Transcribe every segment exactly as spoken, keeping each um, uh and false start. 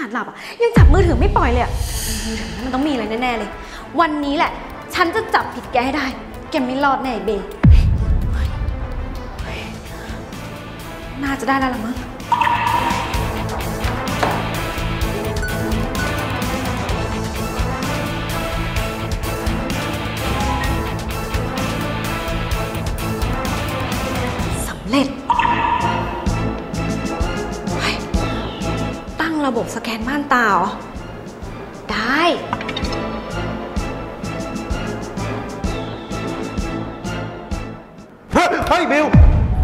นาดหลับอ่ะยังจับมือถือไม่ปล่อยเลยอ่ะมือถือมันต้องมีอะไรแน่ๆเลยวันนี้แหละฉันจะจับผิดแกให้ได้แกไม่รอดแน่เบย์น่าจะได้แล้วละมั้งสำเร็จตั้งระบบสแกนม่านตาเหรอได้เฮ้ยบิล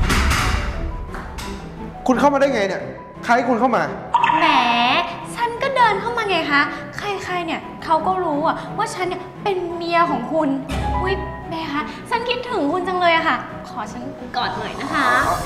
คุณเข้ามาได้ไงเนี่ยใครคุณเข้ามาแหมฉันก็เดินเข้ามาไงคะใครๆเนี่ยเขาก็รู้อะว่าฉันเนี่ยเป็นเมียของคุณอุ้ยแม่คะฉันคิดถึงคุณจังเลยอะค่ะขอฉันกอดหน่อยนะคะ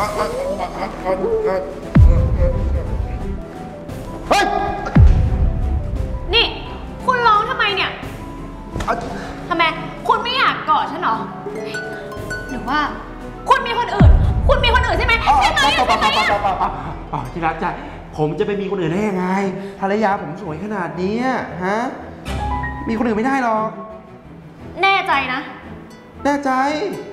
เฮ้ยนี่คุณร้องทำไมเนี่ยทำไมคุณไม่อยากกอดฉันหรอหรือว่าคุณมีคนอื่นคุณมีคนอื่นใช่ไหมใช่ไหมใช่ไหมอ๋อที่รักจ้ะผมจะไปมีคนอื่นได้ยังไงภรรยาผมสวยขนาดนี้ฮะมีคนอื่นไม่ได้หรอกแน่ใจนะแน่ใจ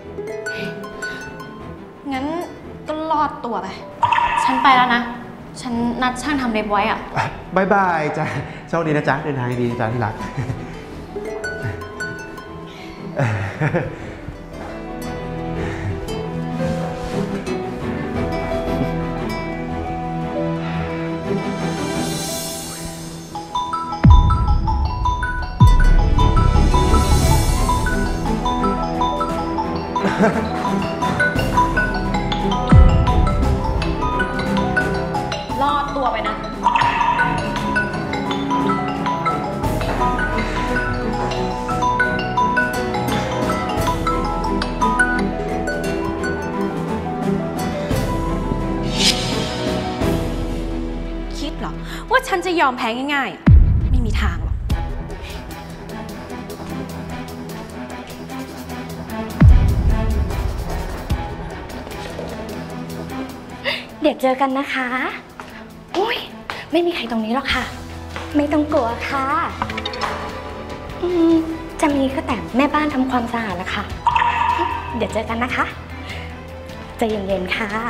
งั้นก็รอดตัวไปฉันไปแล้วนะฉันนัดช่างทำเล็บไว้อะบายบายจ้ะโชคดีนะจ๊ะเดินทางดีจ้ะที่รักรอดตัวไปนะคิดเหรอว่าฉันจะยอมแพ้ง่ายๆไม่มีทางหรอกเดี๋ยวเจอกันนะคะอุ้ยไม่มีใครตรงนี้หรอกค่ะไม่ต้องกลัวค่ะอืมจะมีก็แต่แม่บ้านทำความสะอาดละค่ะเดี๋ยวเจอกันนะคะใจเย็นๆค่ะ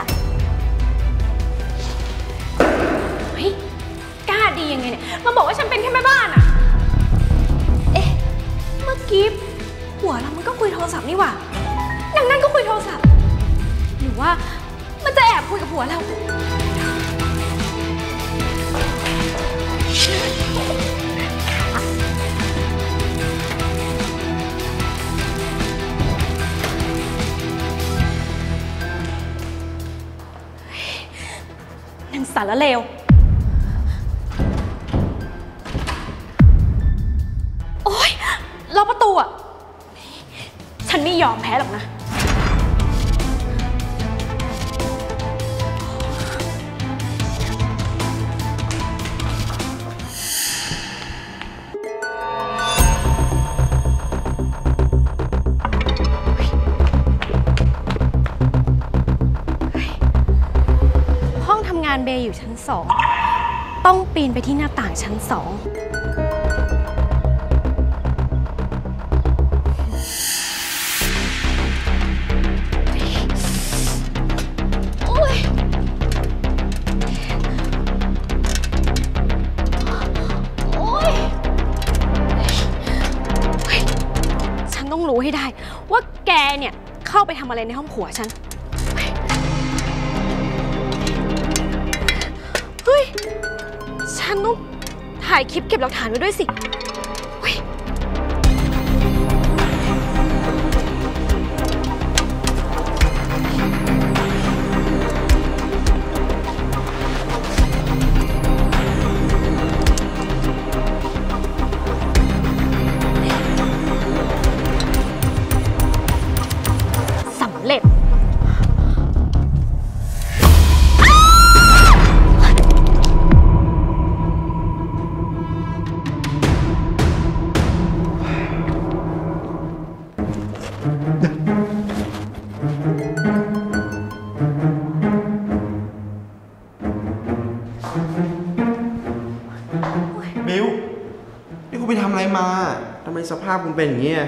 เฮ้ยกล้าดียังไงเนี่ยมาบอกว่าฉันเป็นแค่แม่บ้านอะเอ๊ะเมื่อกี้หัวเรามันก็คุยโทรศัพท์นี่หว่าอย่างนั้นก็คุยโทรศัพท์หรือว่ามันจะแอบคุยกับผัวเรานางสารเลวโอ๊ยล็อกประตูอ่ะฉันไม่ยอมแพ้หรอกนะงานเบย์อยู่ชั้นสองต้องปีนไปที่หน้าต่างชั้นสองโอ๊ยโอ๊ยฉันต้องรู้ให้ได้ว่าแกเนี่ยเข้าไปทำอะไรในห้องผัวฉันฉันต้องถ่ายคลิปเก็บหลักฐานไว้ด้วยสิสำเร็จบิวนี่คุณไปทำอะไรมาทำไมสภาพคุณเป็นอย่างนี้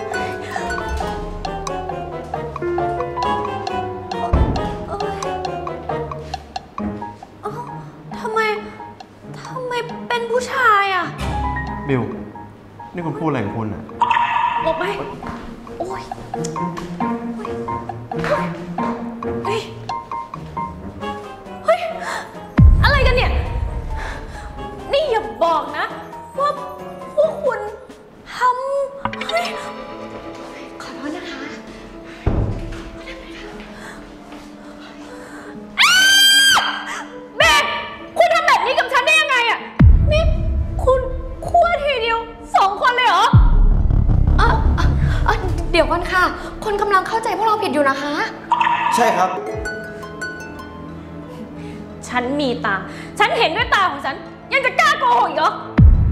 ทำไม ทำไมเป็นผู้ชายอ่ะบิวนี่คุณพูดอะไรของคุณอ่ะออกไป โอ้ยเฮ้ย เฮ้ย อะไรกันเนี่ย นี่อย่าบอกนะ ว่าพวกคุณทำเฮ้ยขอโทษนะคะเบนคุณทำแบบนี้กับฉันได้ยังไงอะนี่คุณคั่วทีเดียวสองคนเลยเหรอเออเอ่อเอ่อเดี๋ยวก่อนค่ะ คนกำลังเข้าใจพวกเราผิดอยู่นะคะใช่ครับฉันมีตา ฉันเห็นด้วยตาของฉัน ยังจะกล้าโกหกอีกเหรอ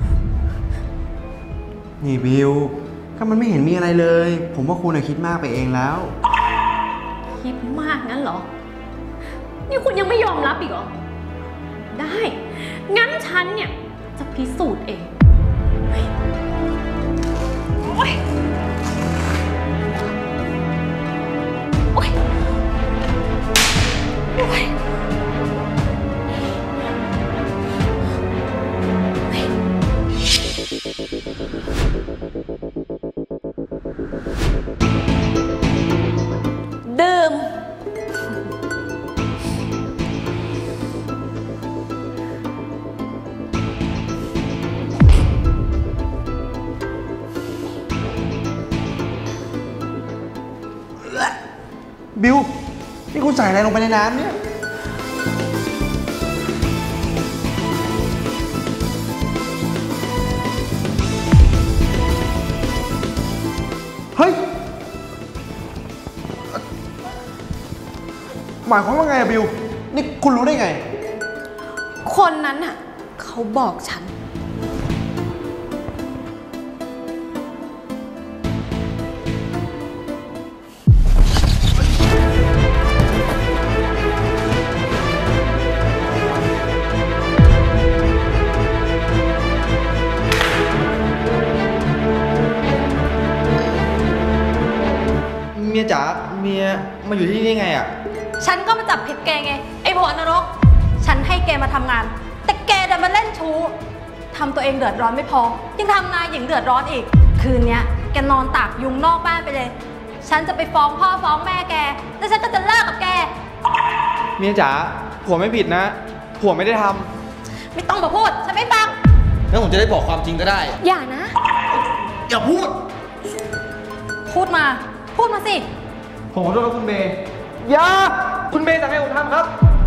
นี่บิวก็มันไม่เห็นมีอะไรเลย ผมว่าคุณคิดมากไปเองแล้วคิดมากงั้นเหรอ นี่คุณยังไม่ยอมรับอีกเหรอ ได้ งั้นฉันเนี่ยจะพิสูจน์เองเฮ้ยโอ๊ยโอ๊ยโอ๊ยเฮ้ยดื่มบิวนี่คุณใส่อะไรลงไปในน้ำเนี่ย เฮ้ย หมายความว่าไงอะบิว นี่คุณรู้ได้ไงคนนั้นน่ะเขาบอกฉันเมียจ๋าเมียมาอยู่ที่นี่ได้ไงอ่ะฉันก็มาจับผิดแกไง ไอ้ผัวนรก ฉันให้แกมาทำงาน แต่แกดันมาเล่นชู้ทำตัวเองเดือดร้อนไม่พอ ยังทำนายหญิงเดือดร้อนอีก คืนเนี้ยแกนอนตากยุงนอกบ้านไปเลย ฉันจะไปฟ้องพ่อฟ้องแม่แก แล้วฉันก็จะเลิกกับแกเมียจ๋าผัวไม่ผิดนะผัวไม่ได้ทำไม่ต้องมาพูด ฉันไม่ฟังแล้วผมจะได้บอกความจริงก็ได้อย่านะอย่าพูดพูดมา พูดมาสิผมขอโทษครับคุณเมย์อย่าคุณเมย์สั่งให้ผมทำครับ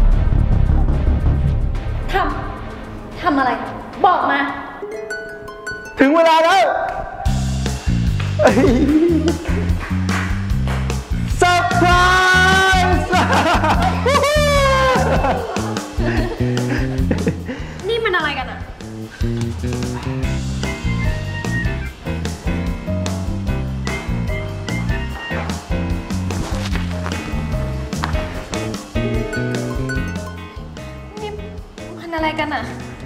ทำ ทำอะไร บอกมาถึงเวลาแล้วเซอร์ไพรส์นี่มันอะไรกันอะนี่มันอะไรกันอะ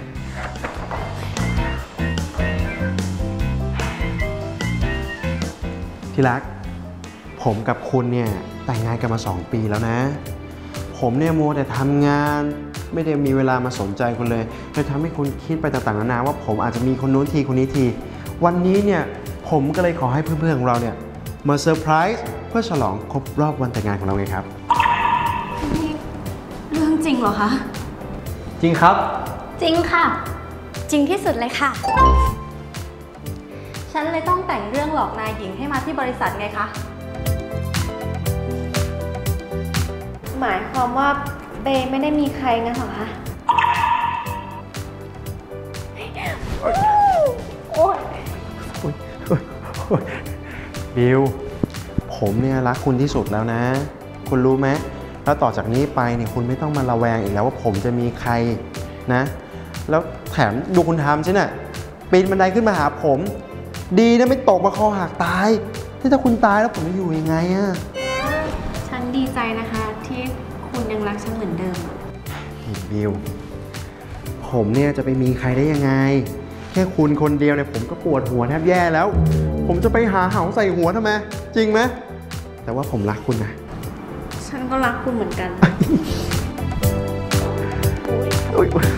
ที่รัก ผมกับคุณเนี่ยแต่งงานกันมาสองปีแล้วนะ ผมเนี่ยมัวแต่ทำงานไม่ได้มีเวลามาสนใจคุณเลยเลยทำให้คุณคิดไปต่างๆนานาว่าผมอาจจะมีคนนู้นทีคนนี้ที วันนี้เนี่ยผมก็เลยขอให้เพื่อนๆของเราเนี่ยมาเซอร์ไพรส์เพื่อฉลองครบรอบวันแต่งงานของเราไงครับนี่เรื่องจริงเหรอคะจริงครับจริงค่ะจริงที่สุดเลยค่ะฉันเลยต้องแต่งเรื่องหลอกนายหญิงให้มาที่บริษัทไงคะหมายความว่าเบย์ไม่ได้มีใครงั้นเหรอคะ โอ๊ยบิว ผมเนี่ยรักคุณที่สุดแล้วนะ คุณรู้ไหมแล้วต่อจากนี้ไปเนี่ยคุณไม่ต้องมาระแวงอีกแล้วว่าผมจะมีใครนะ แล้วแถมดูคุณทำใช่ไหมปีนบันไดขึ้นมาหาผม ดีนะไม่ตกมาคอหักตาย ที่ถ้าคุณตายแล้วผมจะอยู่ยังไงอะฉันดีใจนะคะที่คุณยังรักฉันเหมือนเดิมนี่บิว ผผมเนี่ยจะไปมีใครได้ยังไง แค่คุณคนเดียวเนี่ยผมก็ปวดหัวแทบแย่แล้ว ผมจะไปหาเหาใส่หัวทำไม จริงไหม แต่ว่าผมรักคุณนะฉันก็รักคุณเหมือนกันอุ๊ย